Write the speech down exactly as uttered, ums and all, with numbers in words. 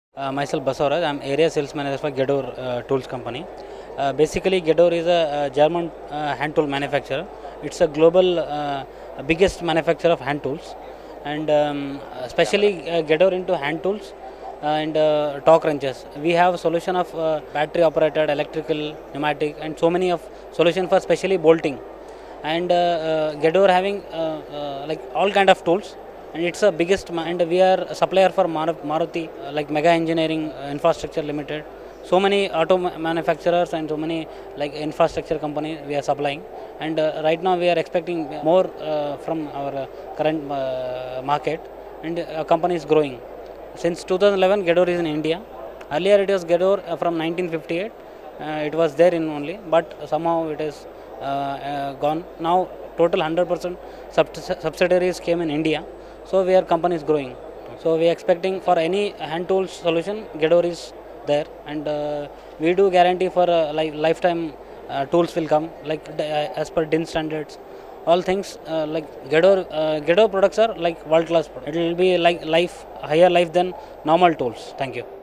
Uh, myself Basavaraj, I am area sales manager for Gedor uh, Tools Company. Uh, basically, Gedor is a, a German uh, hand tool manufacturer. It's a global uh, biggest manufacturer of hand tools, and um, especially uh, Gedor into hand tools and uh, torque wrenches. We have a solution of uh, battery operated, electrical, pneumatic, and so many of solution for especially bolting. And uh, uh, Gedor having uh, uh, like all kind of tools, and it's a biggest ma- and we are a supplier for Mar- Maruti, uh, like Mega Engineering uh, Infrastructure Limited. So many auto ma- manufacturers and so many like infrastructure company we are supplying, and uh, right now we are expecting more uh, from our uh, current uh, market, and our company is growing. Since two thousand eleven, Gedor is in India. Earlier it was Gedor uh, from nineteen fifty-eight. Uh, it was there in only, but somehow it is uh, uh, gone. Now total one hundred percent sub- subsidiaries came in India, so where company is growing. So we are expecting for any hand tools solution, Gedor is there, and uh, we do guarantee for uh, li- lifetime uh, tools will come like uh, as per D I N standards. All things uh, like Gedor, uh, Gedor products are like world class. It will be like life higher life than normal tools. Thank you.